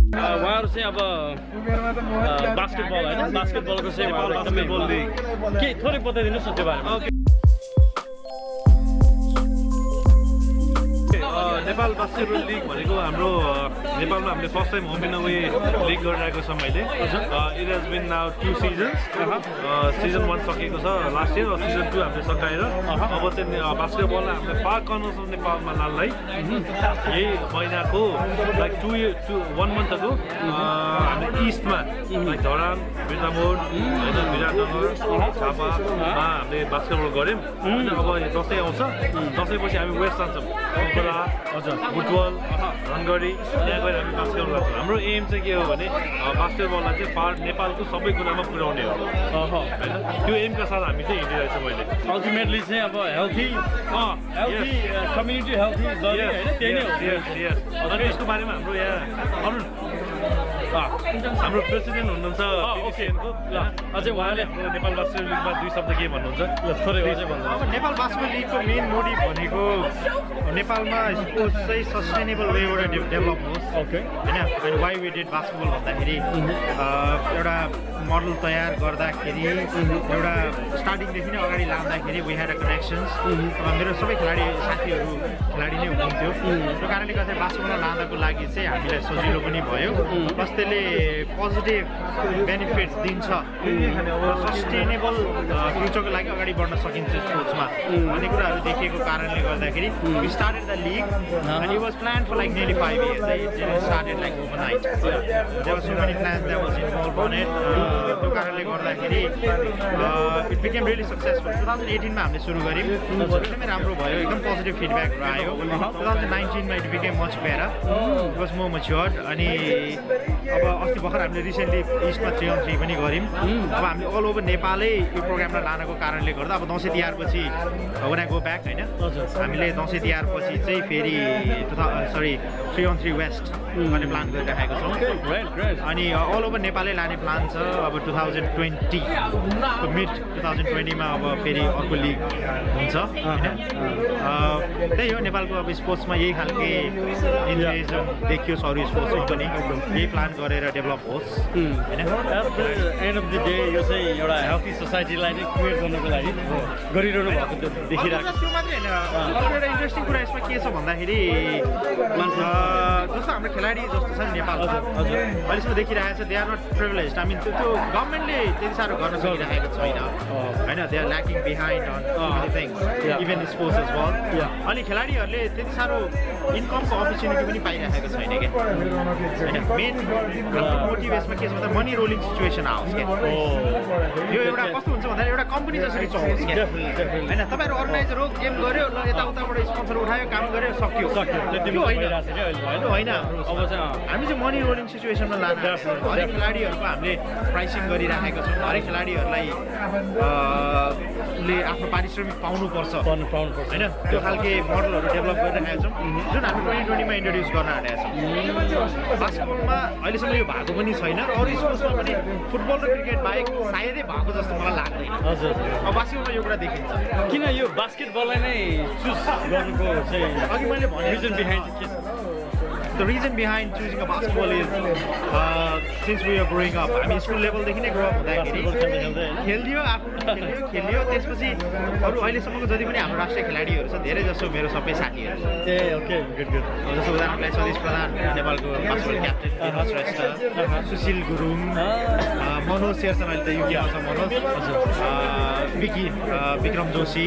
उहाँहरु चाहिँ अब बास्केटबल हैन बास्केटबलको चाहिँ उहाँहरु एकदमै के थोरै बताइदिनुस् न त्यो बारेमा नेपाल बास्केटबल लिग भनेको हाम्रो नेपालमा हामीले first time home and away league गरिरहेको छौँ अहिले it has been now 2 seasons season 1 सकिएको छ लास्ट इयर सिजन 2 हामीले सकाएर अब चाहिँ बास्केटबललाई हामीले फार कर्नर्स अफ नेपालमा लानलाई यही महिनाको लाइक 1 मन्थ अगो हामीले इस्टमा लाइक धरान बिर्तामोड होइन विराटनगर झापामा हामीले बास्केटबल गऱ्यौँ अनि अब दसैँ आउँछ दसैँपछि हामी वेस्ट जान्छौँ बुटवल रनगढी त्यहाँ गएर हामी बास्केटबल गर्छौँ हाम्रो एम चाहिँ के हो भने बास्केटबललाई चाहिँ फार नेपालको सबै कुरामा पुर्याउने हो होइन त्यो एमका साथ हामी चाहिँ हिँडिरहेछौँ मैले अल्टिमेटली चाहिँ अब हेल्थी कम्युनिटी हेल्थी अनि यसको बारेमा हाम्रो यहाँ अरुण हाम्रो प्रेसिडेन्ट हुनुहुन्छ अझै उहाँले नेपाल बास्केटबल लिगमा 2 शब्द के भन्नुहुन्छ थोरै अझै भन्नु अब नेपाल बास्केटबल लिगको मेन मोटिभ भनेको नेपालमा स्पोर्ट्स चाहिँ सस्टेनेबल वेबाट डेभलप होस् ओके होइन अनि वाइ वी डिड बास्केटबल भन्दाखेरि एउटा मोडल तयार गर्दाखेरि एउटा स्टार्टिङदेखि नै अगाडि लाँदाखेरि वी ह्याड अ कनेक्सन्स मेरो सबै खेलाडी साथीहरू खेलाडी नै हुनुहुन्थ्यो त्यो कारणले गर्दा बास्केटबलमा लाँदाको लागि चाहिँ हामीलाई सजिलो पनि भयो प्लस त्यसले पोजिटिभ बेनिफिट्स दिन्छ सस्टेनेबल फ्युचरको लागि अगाडि बढ्न सकिन्छ स्पोर्ट्समा भन्ने कुराहरू देखिएको कारणले गर्दाखेरि we started the league and it was plan for like nearly 5 years. It started like overnight. There were so many plans that was involved on it. त्यो कारणले गर्दाखेरि it became really successful. 2018 मा हामीले सुरु गर्यौँ एकदमै राम्रो भयो एकदम पोजिटिभ फिडब्याकहरू आयो 2019 मा it became much better. It was more matured अनि अब अस्ति भर्खर हामीले रिसेन्टली इस्टमा 3-on-3 पनि गऱ्यौँ अब हामीले अल ओभर नेपालै यो प्रोग्रामलाई लानको कारणले गर्दा अब दसैँ तिहार पछि when I go back होइन हामीले दसैँ तिहार पछि चाहिँ फेरि 3-on-3 वेस्ट गर्ने प्लान गरिराखेको छौँ अनि अल ओभर नेपालै लाने प्लान छ अब 2020 को मिड 2020 मा अब फेरि अर्को लिग हुन्छ होइन त्यही हो नेपालको अब स्पोर्ट्समा यही खालके इन्भेजन देखियो अरू स्पोर्ट्समा पनि यही प्लान गरेर डेभलप होस् होइन एन्ड अफ द डे यो चाहिँ एउटा हेल्थी सोसाइटीलाई नै क्रिएट गर्नको लागि गरिरहनु भएको त्यो देखिरहेको त्यो मात्रै होइन अर्को एउटा इन्ट्रेस्टिङ कुरा यसमा के छ भन्दाखेरि जस्तो हाम्रो खेलाडी जस्तो छ नि नेपाल अहिलेसम्म देखिरहेको छ they are not privilege I mean त्यो गभर्मेन्टले त्यति साह्रो गर्न सकिरहेको छैन होइन they are lacking behind on things even sports as well अनि खेलाडीहरूले त्यति साह्रो इन्कमको अपर्च्युनिटी पनि पाइरहेको छैन क्या होइन मेन मोटिभ यसमा के छ भन्दा मनी रोलिङ सिचुएसन आओस् क्या यो एउटा कस्तो हुन्छ भन्दाखेरि एउटा कम्पनी जसरी चलोस् क्या होइन तपाईँहरू अर्गनाइजर हो गेम गर्यो ल यताउताबाट स्पोन्सर उठायो काम गर्यो सक्यो त्यो होइन होइन अब चाहिँ हामी चाहिँ मनी रोलिङ सिचुएसनमा लान हरेक खेलाडीहरूको हामीले प्राइसिङ गरिराखेको छौँ हरेक खेलाडीहरूलाई ले आफ्नो पारिश्रमिक पाउनुपर्छ होइन त्यो खालके मोडलहरू डेभलप गरिरहेका छौँ जुन हामी 2020 मा इन्ट्रोड्युस गर्न आँटेका छौँ बास्केटबलमा अहिलेसम्म यो भएको पनि छैन अरू स्पोर्ट्समा पनि फुटबल र क्रिकेट बाहेक सायदै भएको जस्तो मलाई लाग्दैन हजुर अब बास्केटबलमा यो कुरा देखिन्छ किन यो बास्केटबललाई नै चुज गर्नुको चाहिँ अघि मैले भने रिजन बिहाइन्ड के छ The reason behind choosing a basketball is since we are growing up. I mean, school level देखि नै grow up हुँदाखेरि खेलियो आफू खेलियो त्यसपछि अरू अहिलेसम्मको जति पनि हाम्रो राष्ट्रिय खेलाडीहरू छ धेरै जसो मेरो सबै साथीहरू ए ओके गुड गुड जस्तो उदाहरणलाई सतीश प्रधान नेपालको बास्केटबल क्याप्टेन दिनेश श्रेष्ठ सुशील गुरुङ मनोज शेरसन अहिले त युकेमा छ Manoj Vikram Joshi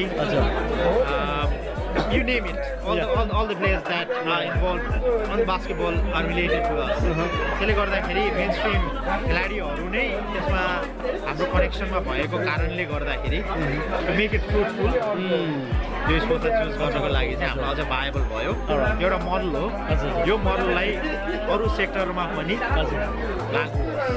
you name it. All the players that are involved on basketball are related to us. त्यसले गर्दाखेरि मेनस्ट्रिम खेलाडीहरू नै त्यसमा हाम्रो कनेक्सनमा भएको कारणले गर्दाखेरि to make it fruitful यो स्पोर्ट्सलाई चुज गर्नको लागि चाहिँ हाम्रो अझ भायबल भयो एउटा मोडल हो यो मोडललाई अरू सेक्टरमा पनि लागू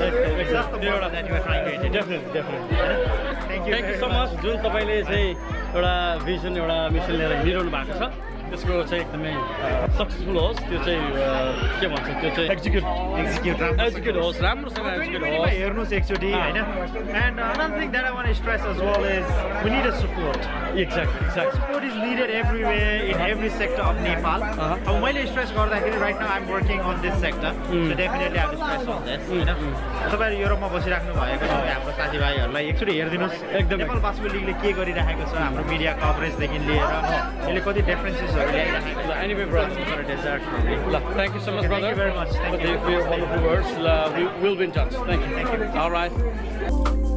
थ्याङ्क यू सो मच जुन तपाईँले चाहिँ एउटा भिजन एउटा मिसन लिएर हिँडिरहनु भएको छ त्यसको चाहिँ एकदमै सक्सेसफुल होस् त्यो चाहिँ के भन्छ त्यो चाहिँ एक्जिक्युट होस् राम्रोसँग एक्जिक्युट होस् हेर्नुहोस् एकचोटि होइन and another thing that I want to stress as well is we need a support Exactly. Sport is needed everywhere in every sector of Nepal. अब मैले स्ट्रेस गर्दाखेरि right now I'm working on this sector, so definitely I have to stress on this. हैन तपाईहरु युरोपमा बसिराख्नु भएको छ हाम्रो साथीभाइहरुलाई एकचोटी हेर्दिनुस् एकदम नेपाल बास्केटबल लिगले के गरिराखेको छ हाम्रो मिडिया कभरेज देखि लिएर यसले कति डिफरेन्सेसहरु ल्याइराखेको छ Anyway, brother, for a desert for me. thank you so much, brother. Thank you very much. Thank you. For your wonderful words. We'll be in touch. Thank you. Thank you. All right.